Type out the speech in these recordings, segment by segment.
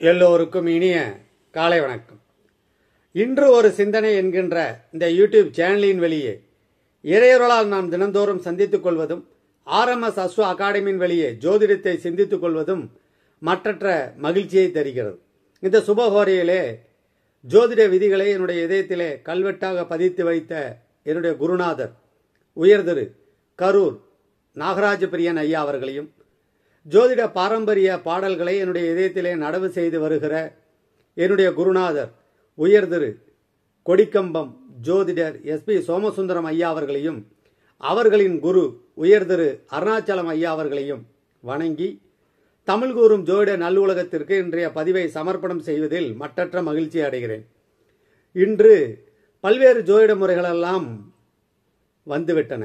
எல்லோருக்கும் இனிய காலை வணக்கம். இன்று ஒரு சிந்தனை என்கின்ற இந்த யூடியூப் சேனலின் வெளியே இறையொருளால் நாம் தினந்தோறும் சந்தித்துக் கொள்வதும், RMS அஸ்ட்ரோ அகாடமியின் வெளியே ஜோதிடத்தை சிந்தித்துக் கொள்வதும் மற்றற்ற மகிழ்ச்சியை தருகிறது. இந்த சுபஹோரையிலே ஜோதிட விதிகளை என்னுடைய இதயத்திலே கல்வெட்டாக பதித்து வைத்த என்னுடைய குருநாதர் உயர்திரு கரூர் நாகராஜ பிரியன் ஐயா அவர்களையும், ஜோதிட பாரம்பரிய பாடல்களை என்னுடைய இதயத்திலே நடவு செய்து வருகிற என்னுடைய குருநாதர் உயர்திரு கொடிக்கம்பம் ஜோதிடர் SP சோமசுந்தரம் ஐயா அவர்களையும், அவர்களின் குரு உயர்திரு அருணாச்சலம் ஐயா அவர்களையும் வணங்கி, தமிழ் கூறும் ஜோதிட நல்லுலகத்திற்கு இன்றைய பதிவை சமர்ப்பணம் செய்வதில் மற்றற்ற மகிழ்ச்சி அடைகிறேன். இன்று பல்வேறு ஜோதிட முறைகளெல்லாம் வந்துவிட்டன.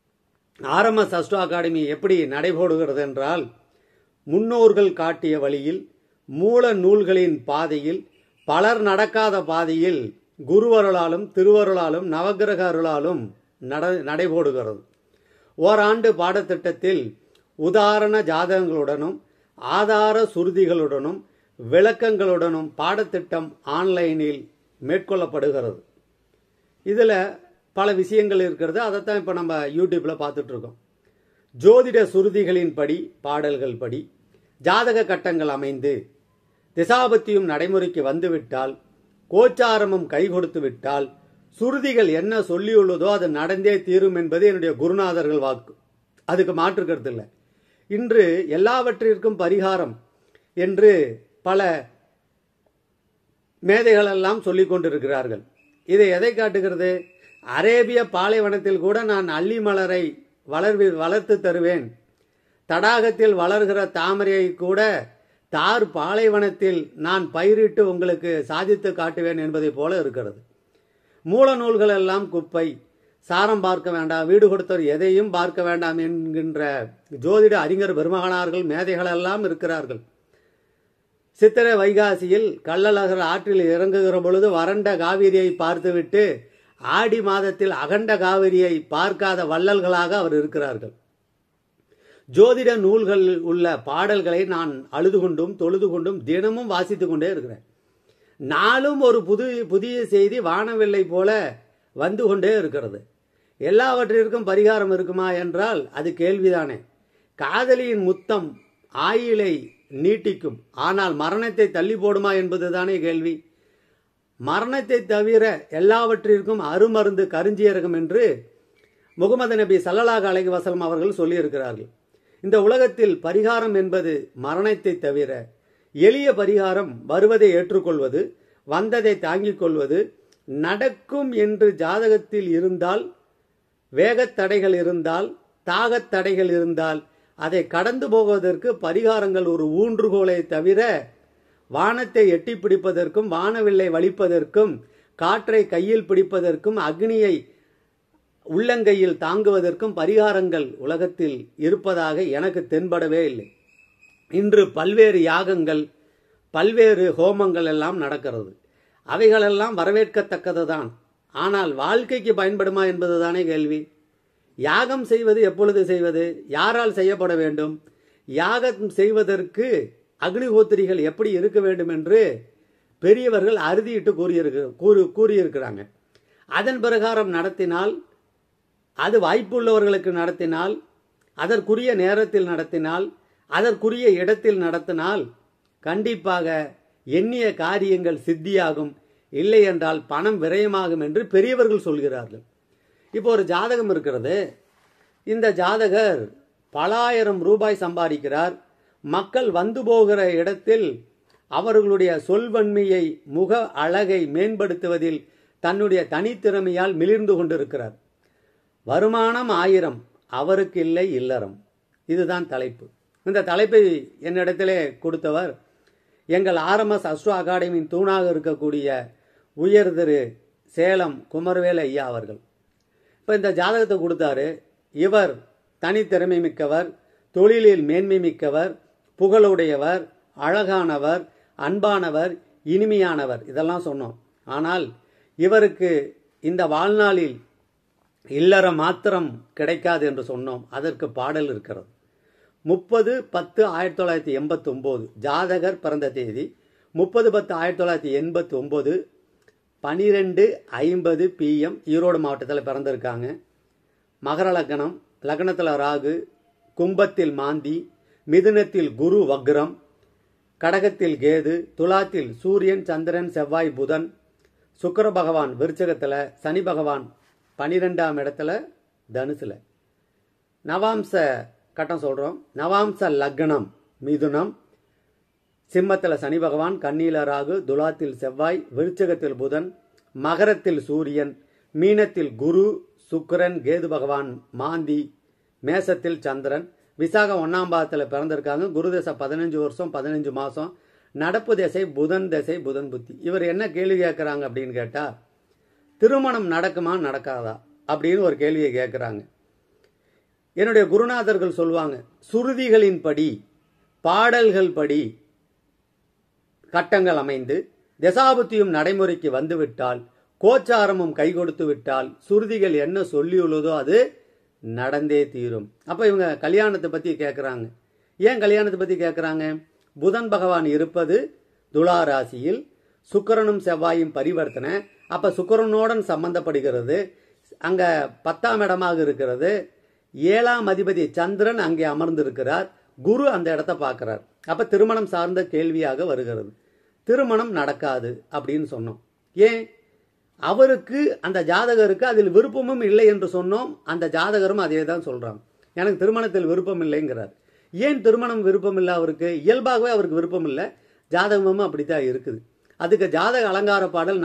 RMS அஸ்ட்ரோ அகாடமி எப்படி நடைபோடுகிறது என்றால், முன்னோர்கள் காட்டிய வழியில், மூல நூல்களின் பாதையில், பலர் நடக்காத பாதையில் குருவருளாலும் திருவருளாலும் நவகிரக அருளாலும் நடைபோடுகிறது. ஓராண்டு பாடத்திட்டத்தில் உதாரண ஜாதகங்களுடனும் ஆதார சுருதிகளுடனும் விளக்கங்களுடனும் பாடத்திட்டம் ஆன்லைனில் மேற்கொள்ளப்படுகிறது. இதில் பல விஷயங்கள் இருக்கிறது. அதைத்தான் இப்போ நம்ம யூடியூப்பில் பார்த்துட்டு இருக்கோம். ஜோதிட சுருதிகளின் படி, பாடல்கள் படி ஜாதக கட்டங்கள் அமைந்து திசாபத்தியும் நடைமுறைக்கு வந்துவிட்டால், கோச்சாரமும் கை கொடுத்து விட்டால், சுருதிகள் என்ன சொல்லியுள்ளதோ அது நடந்தே தீரும் என்பது என்னுடைய குருநாதர்கள் வாக்கு. அதுக்கு மாற்றுக்கிறது இல்லை. இன்று எல்லாவற்றிற்கும் பரிகாரம் என்று பல மேதைகளெல்லாம் சொல்லிக் கொண்டிருக்கிறார்கள். இதை எதை காட்டுகிறது? அரேபிய பாலைவனத்தில் கூட நான் அல்லி மலரை வளர்த்து தருவேன், தடாகத்தில் வளர்கிற தாமரையை கூட தார் பாலைவனத்தில் நான் பயிரிட்டு உங்களுக்கு சாதித்து காட்டுவேன் என்பதை போல இருக்கிறது. மூல நூல்கள் எல்லாம் குப்பை, சாரம் பார்க்க வேண்டாம், வீடு கொடுத்தவர் எதையும் பார்க்க வேண்டாம் என்கின்ற ஜோதிட அறிஞர் பெருமகனார்கள் மேதைகளெல்லாம் இருக்கிறார்கள். சித்திரை வைகாசியில் கள்ளழகர் ஆற்றில் இறங்குகிற பொழுது வறண்ட காவிரியை பார்த்துவிட்டு ஆடி மாதத்தில் அகண்ட காவிரியை பார்க்காத வள்ளல்களாக அவர் இருக்கிறார்கள். ஜோதிட நூல்களில் உள்ள பாடல்களை நான் அழுது கொண்டும் தொழுது கொண்டும் தினமும் வாசித்து கொண்டே இருக்கிறேன். நாளும் ஒரு புதிய செய்தி வானவில்லை போல வந்து கொண்டே இருக்கிறது. எல்லாவற்றிற்கும் பரிகாரம் இருக்குமா என்றால் அது கேள்விதானே. காதலியின் முத்தம் ஆயுளை நீட்டிக்கும், ஆனால் மரணத்தை தள்ளி போடுமா என்பதுதானே கேள்வி. மரணத்தை தவிர எல்லாவற்றிற்கும் அருமருந்து கருஞ்சீரகம் என்று முகமது நபி ஸல்லல்லாஹு அலைஹி வஸல்லம் அவர்கள் சொல்லியிருக்கிறார்கள். இந்த உலகத்தில் பரிகாரம் என்பது மரணத்தை தவிர எளிய பரிகாரம் வருவதை ஏற்றுக்கொள்வது, வந்ததை தாங்கிக் கொள்வது, நடக்கும் என்று ஜாதகத்தில் இருந்தால், வேகத்தடைகள் இருந்தால், தாகத்தடைகள் இருந்தால் அதை கடந்து போவதற்கு பரிகாரங்கள் ஒரு ஊன்றுகோலை தவிர வானத்தை எட்டி பிடிப்பதற்கும், வானவில்லை வலிப்பதற்கும், காற்றை கையில் பிடிப்பதற்கும், அக்னியை உள்ளங்கையில் தாங்குவதற்கும் பரிகாரங்கள் உலகத்தில் இருப்பதாக எனக்கு தென்படவே இல்லை. இன்று பல்வேறு யாகங்கள், பல்வேறு ஹோமங்கள் எல்லாம் நடக்கிறது. அவைகளெல்லாம் வரவேற்கத்தக்கதுதான். ஆனால் வாழ்க்கைக்கு பயன்படுமா என்பதுதானே கேள்வி. யாகம் செய்வது எப்பொழுது செய்வது? யாரால் செய்யப்பட வேண்டும்? யாகம் செய்வதற்கு அக்னிஹோத்திரிகள் எப்படி இருக்க வேண்டும் என்று பெரியவர்கள் அறுதியிட்டு கூறியிருக்கிறாங்க. அதன் பிரகாரம் நடத்தினால், அது வாய்ப்புள்ளவர்களுக்கு நடத்தினால், அதற்குரிய நேரத்தில் நடத்தினால், அதற்குரிய இடத்தில் நடத்தினால் கண்டிப்பாக எண்ணிய காரியங்கள் சித்தியாகும். இல்லை என்றால் பணம் விரயமாகும் என்று பெரியவர்கள் சொல்கிறார்கள். இப்போ ஒரு ஜாதகம் இருக்கிறது. இந்த ஜாதகர் பல ஆயிரம் ரூபாய் சம்பாதிக்கிறார். மக்கள் வந்து போகிற இடத்தில் அவர்களுடைய சொல்வன்மையை, முக அழகை மேம்படுத்துவதில் தன்னுடைய தனித்திறமையால் மிளிர்ந்து கொண்டிருக்கிறார். வருமானம் 1000, அவருக்கு இல்லை இல்லறம். இதுதான் தலைப்பு. இந்த தலைப்பை என்னிடத்திலே கொடுத்தவர் எங்கள் RMS அஸ்ட்ரோ அகாடமியின் தூணாக இருக்கக்கூடிய உயர் திரு சேலம் குமரவேல் ஐயா அவர்கள். இப்போ இந்த ஜாதகத்தை கொடுத்தாரு. இவர் தனித்திறமை மிக்கவர், தொழிலில் மேன்மை மிக்கவர், புகழுடையவர், அழகானவர், அன்பானவர், இனிமையானவர், இதெல்லாம் சொன்னோம். ஆனால் இவருக்கு இந்த வாழ்நாளில் இல்லறம் மாத்திரம் கிடைக்காது என்று சொன்னோம். அதற்கு பாடல் இருக்கிறது. 30/10/1989 ஜாதகர் பிறந்த தேதி 30/10/1989 12:50 PM ஈரோடு மாவட்டத்தில் பிறந்திருக்காங்க. மகர லக்னம், லக்னத்தில் ராகு, கும்பத்தில் மாந்தி, மிதுனத்தில் குரு வக்ரம், கடகத்தில் கேது, துலாத்தில் சூரியன், சந்திரன், செவ்வாய், புதன், சுக்கிர பகவான் விருச்சகத்தில், சனி பகவான் 12ஆம் இடத்துல தனுசுல. நவாம்ச கட்டம் சொல்கிறோம். நவாம்ச லக்னம் மிதுனம், சிம்மத்தில் சனி பகவான், கன்னியில ராகு, துலாத்தில் செவ்வாய், விருச்சகத்தில் புதன், மகரத்தில் சூரியன், மீனத்தில் குரு, சுக்கிரன், கேது பகவான், மாந்தி, மேசத்தில் சந்திரன். விசாகம் 1ஆம் பாதத்தில் பிறந்திருக்காங்க. குரு தசை 15 வருஷம் 15 மாதம். நடப்பு தசை புதன் தசை, புதன் புத்தி. இவர் என்ன கேள்வி கேட்குறாங்க அப்படின்னு கேட்டால், திருமணம் நடக்குமா நடக்காதா அப்படின்னு ஒரு கேள்வியை கேட்குறாங்க. என்னுடைய குருநாதர்கள் சொல்லுவாங்க, சுருதிகளின் படி, பாடல்கள் படி கட்டங்கள் அமைந்து தசாபுத்தியும் நடைமுறைக்கு வந்துவிட்டால், கோச்சாரமும் கை கொடுத்து விட்டால், சுருதிகள் என்ன சொல்லியுள்ளதோ அது நடந்தே தீரும். அப்போ இவங்க கல்யாணத்தை பற்றி கேட்குறாங்க. ஏன் கல்யாணத்தை பற்றி கேட்குறாங்க? புதன் பகவான் இருப்பது துலா ராசியில், சுக்கிரனும் செவ்வாயும் பரிவர்த்தனை. அப்போ சுக்கிரனோடன் சம்பந்தப்படுகிறது. அங்கே 10ஆம் இடமாக இருக்கிறது. 7ஆம் அதிபதி சந்திரன் அங்கே அமர்ந்திருக்கிறார். குரு அந்த இடத்த பார்க்கிறார். அப்போ திருமணம் சார்ந்த கேள்வியாக வருகிறது. திருமணம் நடக்காது அப்படின்னு சொன்னோம். ஏன்? அவருக்கு, அந்த ஜாதகருக்கு அதில் விருப்பமும் இல்லை என்று சொன்னோம். அந்த ஜாதகரும் அதே தான் சொல்றாங்க, எனக்கு திருமணத்தில் விருப்பம் இல்லைங்கிறார். ஏன் திருமணம் விருப்பம் இல்லை அவருக்கு? இயல்பாகவே அவருக்கு விருப்பம் இல்லை. ஜாதகமும் அப்படித்தான் இருக்குது. அதுக்கு ஜாதக அலங்கார பாடல்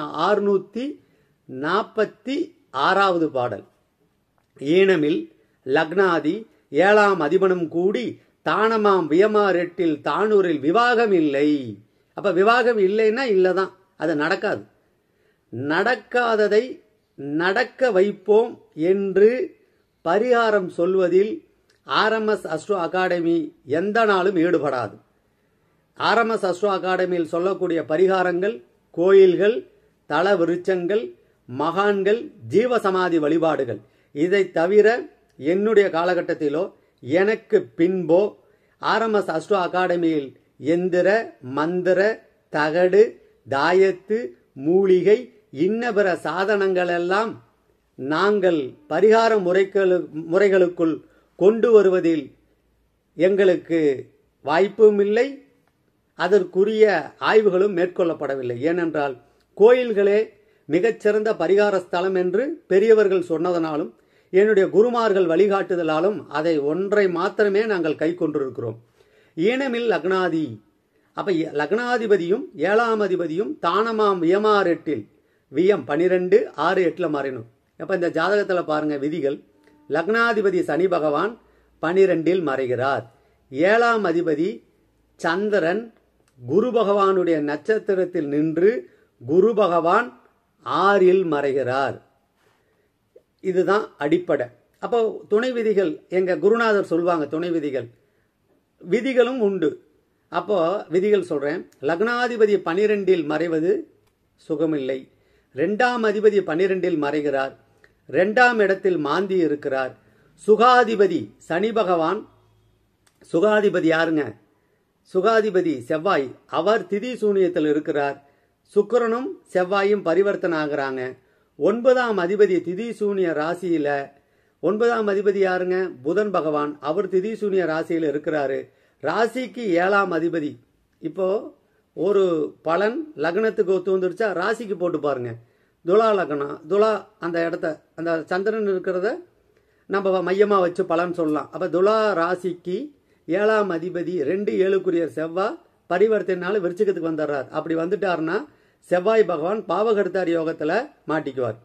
646வது பாடல். ஈனமில் லக்னாதி 7ஆம் அதிபனும் கூடி தானமாம் வியமாரெட்டில் தானூரில் விவாகம் இல்லை. அப்ப விவாகம் இல்லைன்னா இல்லைதான், அது நடக்காது. நடக்காததை நடக்க வைப்போம் என்று பரிகாரம் சொல்வதில் ஆர்எம்எஸ் அஸ்ட்ரோ அகாடமி எந்த நாளும் ஈடுபடாது. ஆர்எம்எஸ் அஸ்ட்ரோ அகாடமியில் சொல்லக்கூடிய பரிகாரங்கள், கோயில்கள், தல விருட்சங்கள், மகான்கள், ஜீவசமாதி வழிபாடுகள், இதை தவிர என்னுடைய காலகட்டத்திலோ எனக்கு பின்போ ஆர்எம்எஸ் அஸ்ட்ரோ அகாடமியில் எந்திர, மந்திர, தகடு, தாயத்து, மூலிகை, இன்ன பிற சாதனங்கள் எல்லாம் நாங்கள் பரிகார முறைகளுக்குள் கொண்டு வருவதில் எங்களுக்கு வாய்ப்பும் இல்லை, அதற்குரிய ஆய்வுகளும் மேற்கொள்ளப்படவில்லை. ஏனென்றால் கோயில்களே மிகச்சிறந்த பரிகார ஸ்தலம் என்று பெரியவர்கள் சொன்னதனாலும் என்னுடைய குருமார்கள் வழிகாட்டுதலாலும் அதை ஒன்றை மாத்திரமே நாங்கள் கை கொண்டிருக்கிறோம். ஈனமில் லக்னாதி. அப்ப லக்னாதிபதியும் 7ஆம் அதிபதியும் தானமாம் வியமாரெட்டில், வியம் 12 6 8 மாறினும். அப்ப இந்த ஜாதகத்தில் பாருங்க விதிகள். லக்னாதிபதி சனி பகவான் 12 மறைகிறார். 7ஆம் அதிபதி சந்திரன் குரு பகவானுடைய நட்சத்திரத்தில் நின்று குரு பகவான் 6 மறைகிறார். இதுதான் அடிப்படை. அப்போ துணை விதிகள் எங்க குருநாதர் சொல்வாங்க. துணை விதிகள், விதிகளும் உண்டு. அப்போ விதிகள் சொல்றேன். லக்னாதிபதி 12 மறைவது சுகமில்லை. 2ஆம் அதிபதி 12 மறைகிறார். 2ஆம் இடத்தில் மாந்தி இருக்கிறார். சுகாதிபதி சனி பகவான், சுகாதிபதி யாருங்க? சுகாதிபதி செவ்வாய், அவர் திதி சூனியத்தில் இருக்கிறார். சுக்கிரனும் செவ்வாயும் பரிவர்த்தனை ஆகிறாங்க. 9ஆம் அதிபதி திதி சூனிய ராசியில, 9ஆம் அதிபதி யாருங்க? புதன் பகவான், அவர் திதி சூனிய ராசியில் இருக்கிறாரு. ராசிக்கு 7ஆம் அதிபதி. இப்போ ஒரு பலன் லக்னத்துக்கு ஒத்து வந்துருச்சா, ராசிக்கு போட்டு பாருங்க. துலா லக்னம், துலா அந்த இடத்த, அந்த சந்திரன் இருக்கிறத நம்ம மையமா வச்சு பலன் சொல்லலாம். அப்ப துலா ராசிக்கு 7ஆம் அதிபதி 2 7 செவ்வாய் பரிவர்த்தனால விருச்சிகத்துக்கு வந்துடுறார். அப்படி வந்துட்டாருன்னா செவ்வாய் பகவான் பாவகர்த்தாரி யோகத்துல மாட்டிக்குவார்.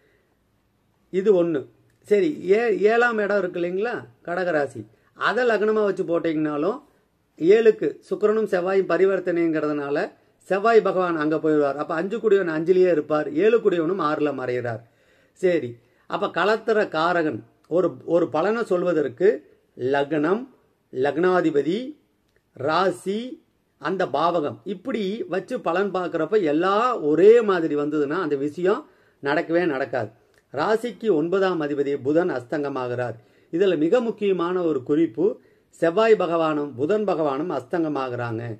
இது ஒண்ணு. சரி, 7ஆம் இடம் இருக்கு இல்லைங்களா, கடகராசி, அதை லக்னமா வச்சு போட்டீங்கன்னாலும் 7க்கு சுக்கிரனும் செவ்வாயும் பரிவர்த்தனைங்கிறதுனால செவ்வாய் பகவான் அங்க போயிடுவார். அப்ப 5 கூடியவன் 5லயே இருப்பார், 7 கூடியவனும் 6ல மறைகிறார். சரி, அப்ப களத்திர காரகன் ஒரு பலனை சொல்வதற்கு லக்னம், லக்னாதிபதி, ராசி, அந்த பாவகம், இப்படி வச்சு பலன் பார்க்கிறப்ப எல்லாம் ஒரே மாதிரி வந்ததுன்னா அந்த விஷயம் நடக்கவே நடக்காது. ராசிக்கு 9ஆம் அதிபதி புதன் அஸ்தங்கமாகிறார். இதுல மிக முக்கியமான ஒரு குறிப்பு, செவ்வாய் பகவானும் புதன் பகவானும் அஸ்தங்கமாகிறாங்க.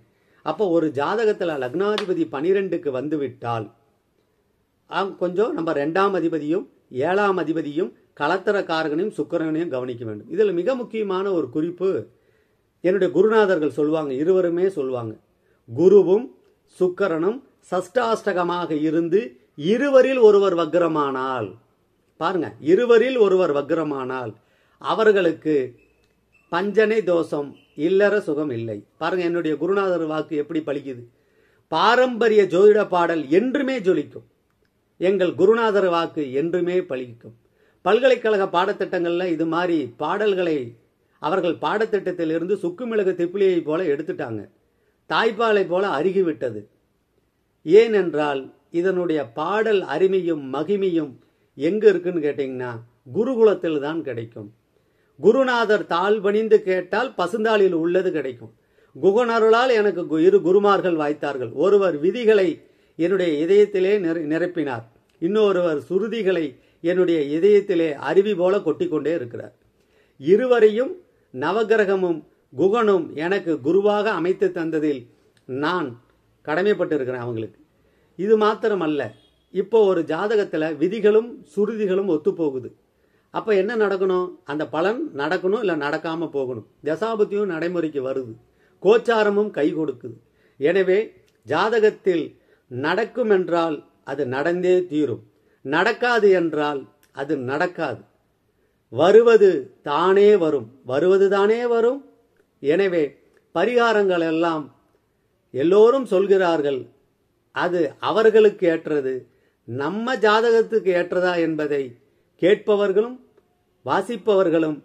அப்போ ஒரு ஜாதகத்தில் லக்னாதிபதி 12க்கு வந்து விட்டால் கொஞ்சம் நம்ம 2ஆம் அதிபதியும் 7ஆம் அதிபதியும் களத்திர காரகனையும் சுக்கிரனையும் கவனிக்க வேண்டும். இதில் மிக முக்கியமான ஒரு குறிப்பு என்னுடைய குருநாதர்கள் சொல்லுவாங்க, இருவருமே சொல்லுவாங்க, குருவும் சுக்கிரனும் சஷ்டாஷ்டகமாக இருந்து இருவரில் ஒருவர் வக்ரமானால், பாருங்க, இருவரில் ஒருவர் வக்ரமானால் அவர்களுக்கு பஞ்சனை தோஷம், இல்லற சுகம் இல்லை. பாருங்க என்னுடைய குருநாதர் வாக்கு எப்படி பலிக்குது. பாரம்பரிய ஜோதிட பாடல் என்றுமே ஜொலிக்கும். எங்கள் குருநாதர் வாக்கு என்றுமே பலிக்கும். பல்கலைக்கழக பாடத்திட்டங்களில் இது மாதிரி பாடல்களை அவர்கள் பாடத்திட்டத்திலிருந்து சுக்குமிளகு திப்பிலியை போல எடுத்துட்டாங்க. தாய்ப்பாலை போல அருகிவிட்டது. ஏனென்றால் இதனுடைய பாடல் அருமையும் மகிமையும் எங்க இருக்குன்னு கேட்டீங்கன்னா குருகுலத்தில் தான் கிடைக்கும். குருநாதர் தாழ் பணிந்து கேட்டால் பசுந்தாளில் உள்ளது கிடைக்கும். குகனருளால் எனக்கு இரு குருமார்கள் வாய்த்தார்கள். ஒருவர் விதிகளை என்னுடைய இதயத்திலே நிரப்பினார், இன்னொருவர் சுருதிகளை என்னுடைய இதயத்திலே அருவி போல கொட்டிக்கொண்டே இருக்கிறார். இருவரையும் நவகிரகமும் குகனும் எனக்கு குருவாக அமைத்து தந்ததில் நான் கடமைப்பட்டிருக்கிறேன் அவங்களுக்கு. இது மாத்திரமல்ல, இப்போ ஒரு ஜாதகத்தில் விதிகளும் சுருதிகளும் ஒத்து போகுது. அப்போ என்ன நடக்கணும்? அந்த பலன் நடக்கணும், இல்லை நடக்காம போகணும். தசாபுத்தியும் நடைமுறைக்கு வருது, கோச்சாரமும் கை கொடுக்குது. எனவே ஜாதகத்தில் நடக்கும் என்றால் அது நடந்தே தீரும், நடக்காது என்றால் அது நடக்காது. வருவது தானே வரும், வருவது தானே வரும். எனவே பரிகாரங்கள் எல்லாம் எல்லோரும் சொல்கிறார்கள், அது அவர்களுக்கு ஏற்றது. நம்ம ஜாதகத்துக்கு ஏற்றதா என்பதை கேட்பவர்களும் வாசிப்பவர்களும்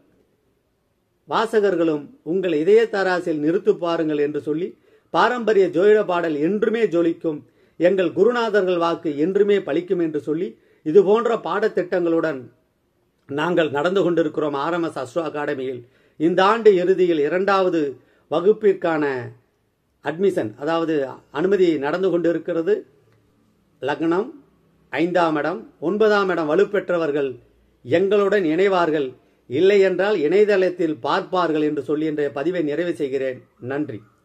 வாசகர்களும் உங்கள் இதய தராசில் நிறுத்து பாருங்கள் என்று சொல்லி, பாரம்பரிய ஜோதிட பாடல் என்றுமே ஜொலிக்கும், எங்கள் குருநாதர்கள் வாக்கு என்றுமே பலிக்கும் என்று சொல்லி, இது போன்ற பாடத்திட்டங்களுடன் நாங்கள் நடந்து கொண்டிருக்கிறோம். RMS அஸ்ட்ரோ அகாடமியில் இந்த ஆண்டு இறுதியில் 2வது வகுப்பிற்கான அட்மிஷன், அதாவது அனுமதி நடந்து கொண்டிருக்கிறது. லக்னம் 5ஆம் இடம் 9ஆம் இடம் வலுப்பெற்றவர்கள் எங்களுடன் இணைவார்கள், இல்லை என்றால் இணையதளத்தில் பார்ப்பார்கள் என்று சொல்லி இன்றைய பதிவை நிறைவு செய்கிறேன். நன்றி.